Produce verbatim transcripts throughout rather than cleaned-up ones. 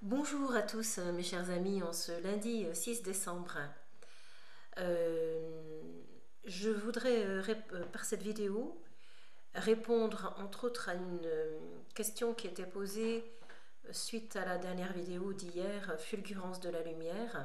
Bonjour à tous mes chers amis, en ce lundi six décembre. Euh, je voudrais euh, euh, par cette vidéo répondre entre autres à une euh, question qui était posée suite à la dernière vidéo d'hier, Fulgurance de la lumière.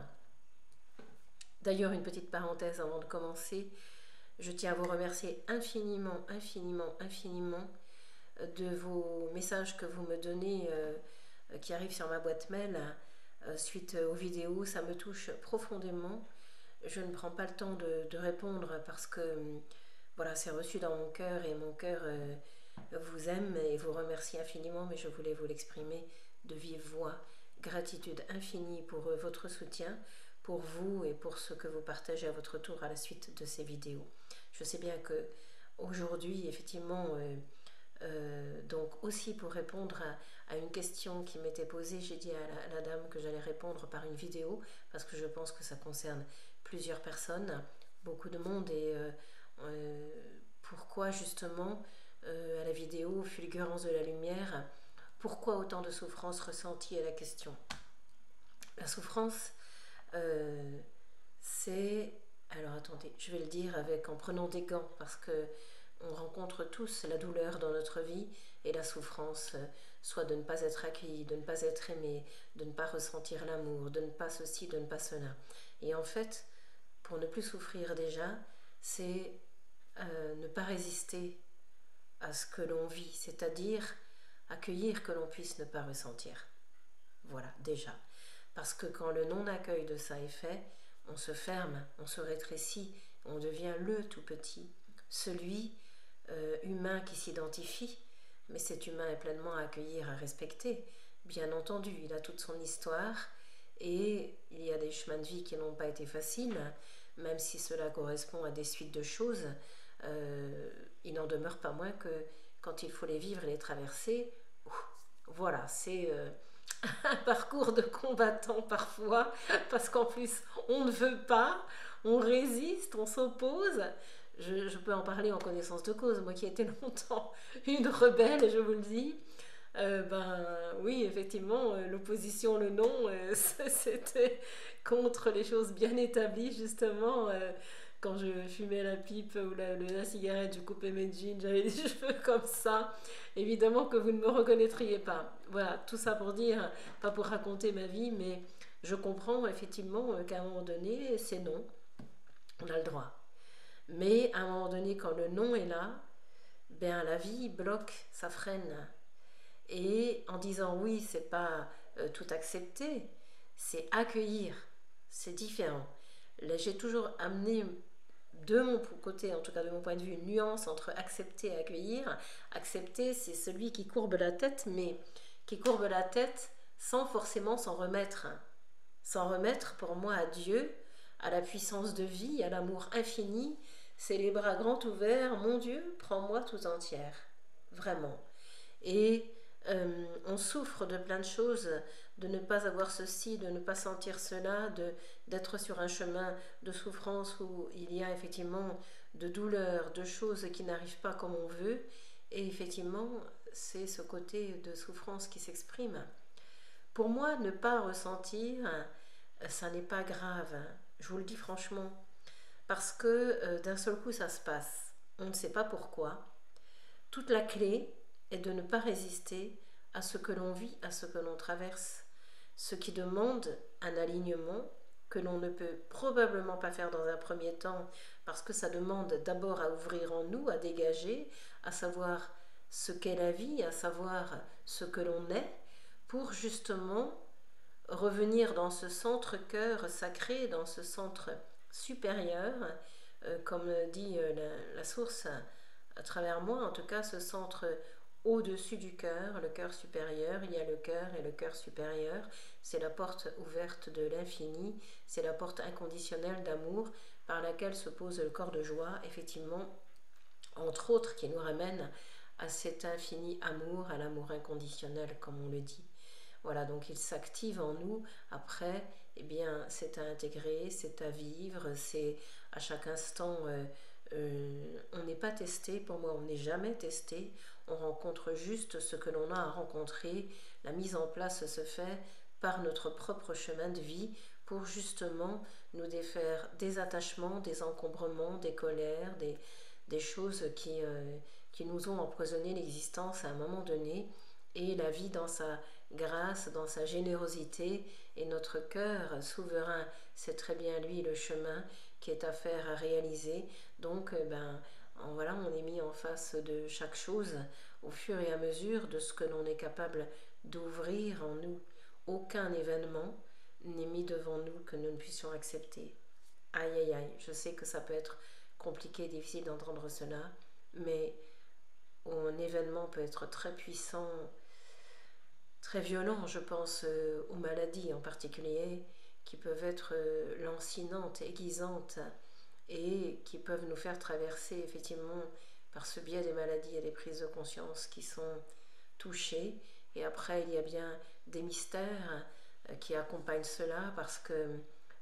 D'ailleurs, une petite parenthèse avant de commencer, je tiens à vous remercier infiniment, infiniment, infiniment de vos messages que vous me donnez euh, qui arrivent sur ma boîte mail euh, suite aux vidéos. Ça me touche profondément. Je ne prends pas le temps de, de répondre parce que voilà, c'est reçu dans mon cœur et mon cœur euh, vous aime et vous remercie infiniment, mais je voulais vous l'exprimer de vive voix. Gratitude infinie pour euh, votre soutien, pour vous et pour ce que vous partagez à votre tour à la suite de ces vidéos. Je sais bien que aujourd'hui, effectivement, euh, euh, donc aussi pour répondre à, à une question qui m'était posée, j'ai dit à la, à la dame que j'allais répondre par une vidéo parce que je pense que ça concerne plusieurs personnes, beaucoup de monde. Et euh, euh, pourquoi justement euh, à la vidéo Fulgurance de la lumière, pourquoi autant de souffrance ressentie à la question. La souffrance, euh, c'est... Alors attendez, je vais le dire avec en prenant des gants parce que on rencontre tous la douleur dans notre vie et la souffrance, soit de ne pas être accueilli, de ne pas être aimé, de ne pas ressentir l'amour, de ne pas ceci, de ne pas cela. Et en fait, pour ne plus souffrir déjà, c'est euh, ne pas résister à ce que l'on vit, c'est-à-dire accueillir que l'on puisse ne pas ressentir. Voilà, déjà. Parce que quand le non-accueil de ça est fait, on se ferme, on se rétrécit, on devient le tout petit, celui euh, humain qui s'identifie, mais cet humain est pleinement à accueillir, à respecter. Bien entendu, il a toute son histoire et il y a des chemins de vie qui n'ont pas été faciles, même si cela correspond à des suites de choses. Euh, il n'en demeure pas moins que quand il faut les vivre et les traverser, voilà, c'est euh, un parcours de combattant parfois, parce qu'en plus on ne veut pas, on résiste, on s'oppose. Je, je peux en parler en connaissance de cause, moi qui ai été longtemps une rebelle, je vous le dis. Euh, ben oui, effectivement, euh, l'opposition, le non, euh, c'était contre les choses bien établies, justement. Euh, quand je fumais la pipe ou la, la cigarette, je coupais mes jeans, j'avais les cheveux comme ça. Évidemment que vous ne me reconnaîtriez pas. Voilà, tout ça pour dire, pas pour raconter ma vie, mais je comprends effectivement qu'à un moment donné, c'est non. On a le droit. Mais à un moment donné, quand le non est là, ben la vie bloque, ça freine. Et en disant oui, c'est pas euh, tout accepter, c'est accueillir. C'est différent. J'ai toujours amené de mon côté, en tout cas de mon point de vue, une nuance entre accepter et accueillir. Accepter, c'est celui qui courbe la tête, mais qui courbe la tête sans forcément s'en remettre. S'en remettre pour moi à Dieu, à la puissance de vie, à l'amour infini. C'est les bras grands ouverts. Mon Dieu, prends-moi tout entière. Vraiment. Et euh, on souffre de plein de choses, de ne pas avoir ceci, de ne pas sentir cela, de, d'être sur un chemin de souffrance où il y a effectivement de douleurs, de choses qui n'arrivent pas comme on veut. Et effectivement, c'est ce côté de souffrance qui s'exprime. Pour moi, ne pas ressentir, ça n'est pas grave. Je vous le dis franchement. Parce que euh, d'un seul coup, ça se passe. On ne sait pas pourquoi. Toute la clé est de ne pas résister à ce que l'on vit, à ce que l'on traverse, ce qui demande un alignement que l'on ne peut probablement pas faire dans un premier temps parce que ça demande d'abord à ouvrir en nous, à dégager, à savoir ce qu'est la vie, à savoir ce que l'on est, pour justement revenir dans ce centre cœur sacré, dans ce centre supérieur, euh, comme dit euh, la, la source à travers moi, en tout cas ce centre au-dessus du cœur, le cœur supérieur, il y a le cœur et le cœur supérieur, c'est la porte ouverte de l'infini, c'est la porte inconditionnelle d'amour par laquelle se pose le corps de joie, effectivement, entre autres qui nous ramène à cet infini amour, à l'amour inconditionnel comme on le dit. Voilà, donc il s'active en nous. Après, eh bien, c'est à intégrer, c'est à vivre, c'est à chaque instant. Euh, euh, on n'est pas testé, pour moi, on n'est jamais testé. On rencontre juste ce que l'on a à rencontrer. La mise en place se fait par notre propre chemin de vie pour justement nous défaire des attachements, des encombrements, des colères, des, des choses qui, euh, qui nous ont empoisonné l'existence à un moment donné, et la vie dans sa grâce, dans sa générosité, et notre cœur souverain, c'est très bien lui le chemin qui est à faire, à réaliser. Donc ben, voilà, on est mis en face de chaque chose au fur et à mesure de ce que l'on est capable d'ouvrir en nous. Aucun événement n'est mis devant nous que nous ne puissions accepter. Aïe aïe aïe, je sais que ça peut être compliqué, difficile d'entendre cela, mais un événement peut être très puissant, très violent. Je pense euh, aux maladies en particulier, qui peuvent être euh, lancinantes, aiguisantes, et qui peuvent nous faire traverser effectivement par ce biais des maladies et des prises de conscience qui sont touchées. Et après, il y a bien des mystères euh, qui accompagnent cela, parce que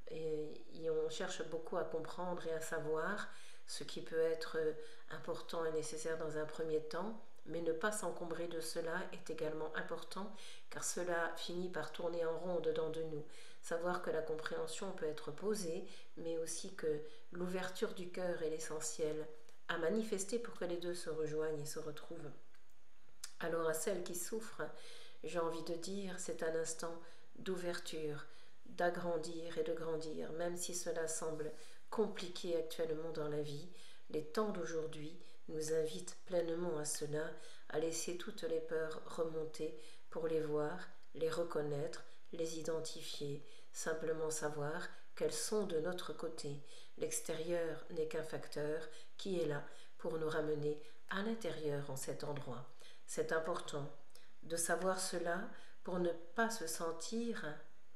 et on cherche beaucoup à comprendre et à savoir ce qui peut être important et nécessaire dans un premier temps, mais ne pas s'encombrer de cela est également important, car cela finit par tourner en rond dedans de nous. Savoir que la compréhension peut être posée, mais aussi que l'ouverture du cœur est l'essentiel à manifester pour que les deux se rejoignent et se retrouvent. Alors à celles qui souffrent, j'ai envie de dire, c'est un instant d'ouverture, d'agrandir et de grandir, même si cela semble compliqué actuellement dans la vie. Les temps d'aujourd'hui nous invitent pleinement à cela, à laisser toutes les peurs remonter pour les voir, les reconnaître, les identifier, simplement savoir qu'elles sont de notre côté. L'extérieur n'est qu'un facteur qui est là pour nous ramener à l'intérieur en cet endroit. C'est important de savoir cela pour ne pas se sentir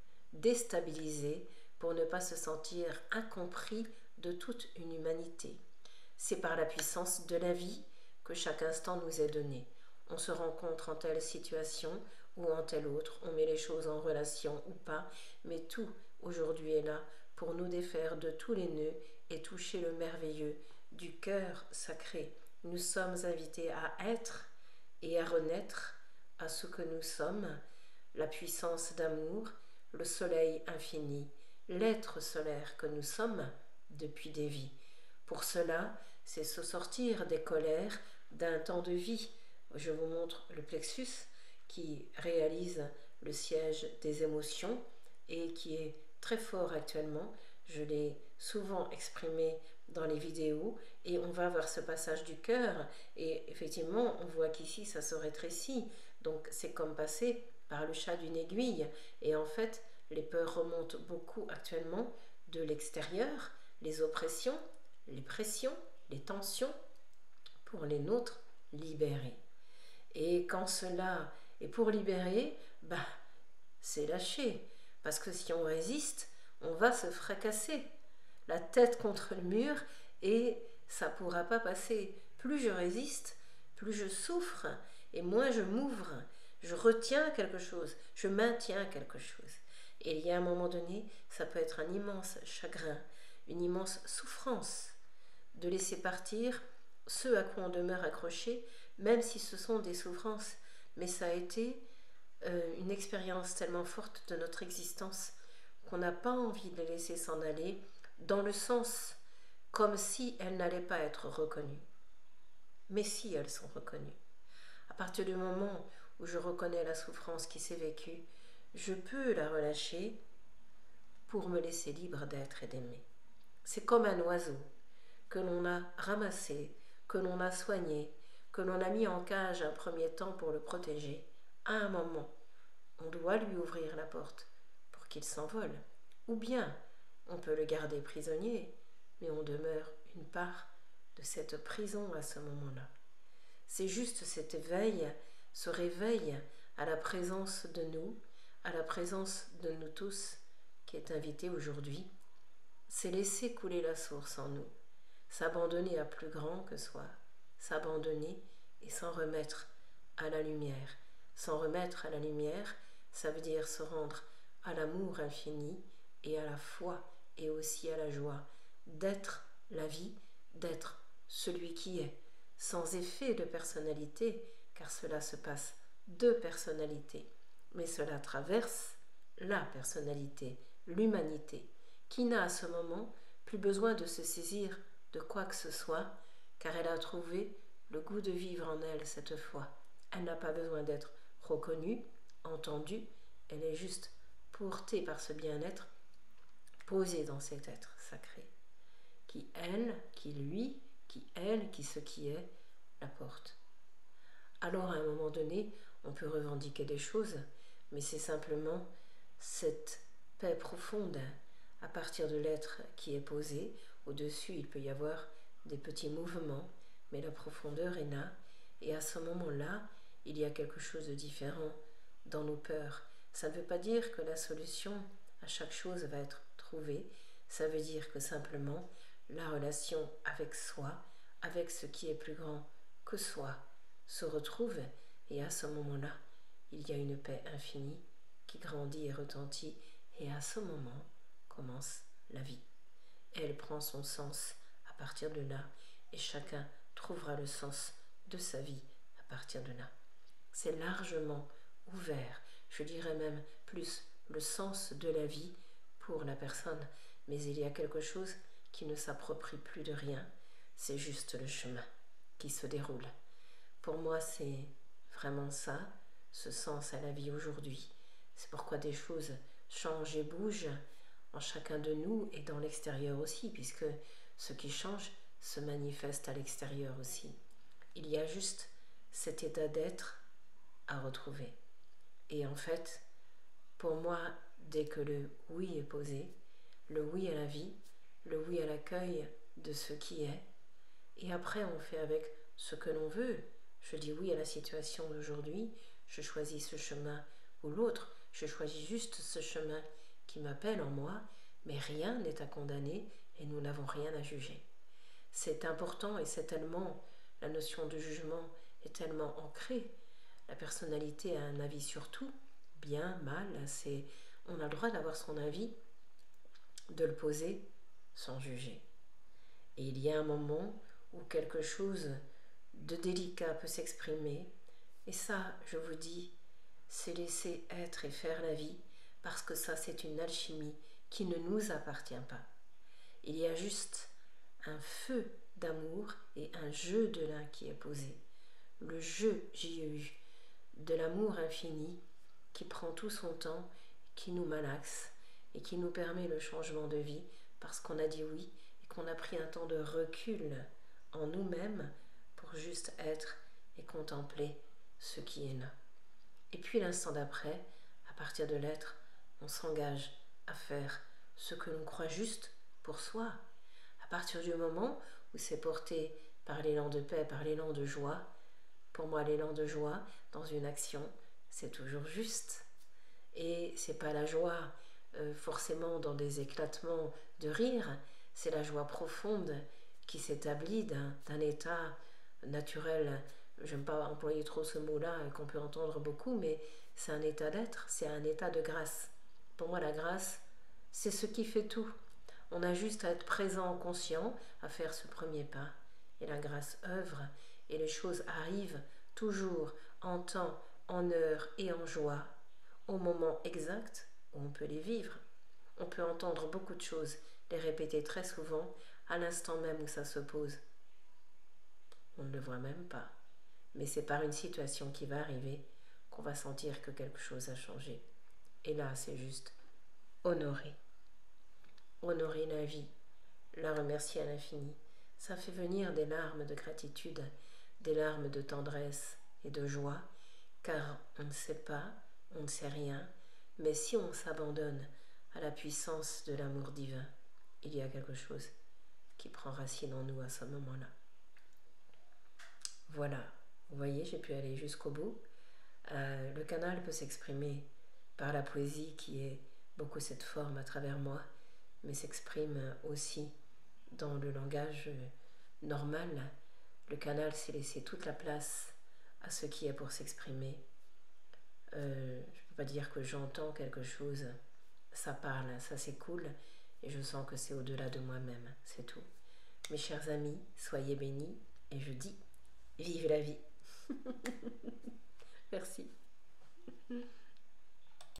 déstabilisé, pour ne pas se sentir incompris de toute une humanité. C'est par la puissance de la vie que chaque instant nous est donné. On se rencontre en telle situation ou en telle autre, on met les choses en relation ou pas, mais tout aujourd'hui est là pour nous défaire de tous les nœuds et toucher le merveilleux du cœur sacré. Nous sommes invités à être et à renaître à ce que nous sommes, la puissance d'amour, le soleil infini, l'être solaire que nous sommes depuis des vies. Pour cela, c'est se sortir des colères d'un temps de vie. Je vous montre le plexus qui réalise le siège des émotions et qui est très fort actuellement. Je l'ai souvent exprimé dans les vidéos et on va vers ce passage du cœur et effectivement on voit qu'ici ça se rétrécit, donc c'est comme passer par le chat d'une aiguille et en fait les peurs remontent beaucoup actuellement de l'extérieur, les oppressions, les pressions, les tensions pour les nôtres libérer. Et quand cela est pour libérer, bah, c'est lâcher, parce que si on résiste, on va se fracasser la tête contre le mur et ça ne pourra pas passer. Plus je résiste, plus je souffre et moins je m'ouvre. Je retiens quelque chose, je maintiens quelque chose. Et il y a un moment donné, ça peut être un immense chagrin, une immense souffrance de laisser partir ce à quoi on demeure accroché, même si ce sont des souffrances. Mais ça a été euh, une expérience tellement forte de notre existence qu'on n'a pas envie de les laisser s'en aller, dans le sens comme si elles n'allaient pas être reconnues. Mais si elles sont reconnues. À partir du moment où je reconnais la souffrance qui s'est vécue, je peux la relâcher pour me laisser libre d'être et d'aimer. C'est comme un oiseau que l'on a ramassé, que l'on a soigné, que l'on a mis en cage un premier temps pour le protéger. À un moment, on doit lui ouvrir la porte pour qu'il s'envole. Ou bien, on peut le garder prisonnier, mais on demeure une part de cette prison à ce moment-là. C'est juste cet éveil, ce réveil à la présence de nous, à la présence de nous tous, qui est invité aujourd'hui. C'est laisser couler la source en nous, s'abandonner à plus grand que soi, s'abandonner et s'en remettre à la lumière. S'en remettre à la lumière, ça veut dire se rendre à l'amour infini et à la foi et aussi à la joie, d'être la vie, d'être celui qui est, sans effet de personnalité, car cela se passe de personnalité, mais cela traverse la personnalité, l'humanité, qui n'a à ce moment plus besoin de se saisir de quoi que ce soit, car elle a trouvé le goût de vivre en elle cette fois. Elle n'a pas besoin d'être reconnue, entendue, elle est juste portée par ce bien-être, posée dans cet être sacré, qui elle, qui lui, qui elle, qui ce qui est, la porte. Alors à un moment donné, on peut revendiquer des choses, mais c'est simplement cette paix profonde à partir de l'être qui est posé. Au-dessus, il peut y avoir des petits mouvements, mais la profondeur est là, et à ce moment-là, il y a quelque chose de différent dans nos peurs. Ça ne veut pas dire que la solution à chaque chose va être trouvée, ça veut dire que simplement la relation avec soi, avec ce qui est plus grand que soi, se retrouve, et à ce moment-là, il y a une paix infinie qui grandit et retentit, et à ce moment commence la vie. Elle prend son sens à partir de là, et chacun trouvera le sens de sa vie à partir de là. C'est largement ouvert, je dirais même plus le sens de la vie pour la personne, mais il y a quelque chose qui ne s'approprie plus de rien, c'est juste le chemin qui se déroule. Pour moi, c'est vraiment ça, ce sens à la vie aujourd'hui. C'est pourquoi des choses changent et bougent en chacun de nous et dans l'extérieur aussi, puisque ce qui change se manifeste à l'extérieur aussi. Il y a juste cet état d'être à retrouver. Et en fait, pour moi, dès que le oui est posé, le oui à la vie, le oui à l'accueil de ce qui est, et après on fait avec ce que l'on veut. Je dis oui à la situation d'aujourd'hui, je choisis ce chemin ou l'autre, je choisis juste ce chemin qui m'appelle en moi, mais rien n'est à condamner et nous n'avons rien à juger. C'est important et c'est tellement, la notion de jugement est tellement ancrée. La personnalité a un avis sur tout, bien, mal, c'est, on a le droit d'avoir son avis, de le poser sans juger. Et il y a un moment où quelque chose de délicat peut s'exprimer, et ça, je vous dis, c'est laisser être et faire la vie, parce que ça, c'est une alchimie qui ne nous appartient pas. Il y a juste un feu d'amour et un jeu de l'un qui est posé. Le jeu, J E U, de l'amour infini qui prend tout son temps, qui nous malaxe et qui nous permet le changement de vie parce qu'on a dit oui et qu'on a pris un temps de recul en nous-mêmes pour juste être et contempler ce qui est là. Et puis l'instant d'après, à partir de l'être, on s'engage à faire ce que l'on croit juste pour soi. À partir du moment où c'est porté par l'élan de paix, par l'élan de joie, pour moi l'élan de joie dans une action, c'est toujours juste. Et c'est pas la joie euh, forcément dans des éclatements de rire, c'est la joie profonde qui s'établit d'un, d'un état naturel. J'aime pas employer trop ce mot-là qu'on peut entendre beaucoup, mais c'est un état d'être, c'est un état de grâce. Pour moi, la grâce, c'est ce qui fait tout. On a juste à être présent, conscient, à faire ce premier pas. Et la grâce œuvre, et les choses arrivent toujours en temps, en heure et en joie, au moment exact où on peut les vivre. On peut entendre beaucoup de choses, les répéter très souvent, à l'instant même où ça se pose. On ne le voit même pas. Mais c'est par une situation qui va arriver qu'on va sentir que quelque chose a changé. Et là, c'est juste honorer. Honorer la vie, la remercier à l'infini. Ça fait venir des larmes de gratitude, des larmes de tendresse et de joie, car on ne sait pas, on ne sait rien, mais si on s'abandonne à la puissance de l'amour divin, il y a quelque chose qui prend racine en nous à ce moment-là. Voilà, vous voyez, j'ai pu aller jusqu'au bout. Euh, le canal peut s'exprimer par la poésie qui est beaucoup cette forme à travers moi, mais s'exprime aussi dans le langage normal. Le canal, c'est laisser toute la place à ce qui est pour s'exprimer. Euh, je ne peux pas dire que j'entends quelque chose, ça parle, ça s'écoule, et je sens que c'est au-delà de moi-même, c'est tout. Mes chers amis, soyez bénis, et je dis, vive la vie. Merci.